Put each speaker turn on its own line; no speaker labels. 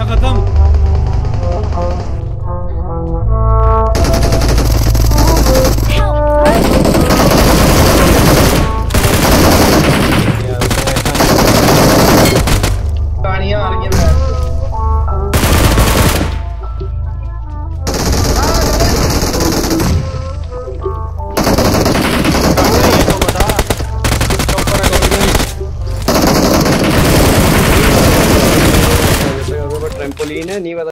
खत्म।
गाड़ियां आ रही हैं।
ट्रैम्पोलिन है नहीं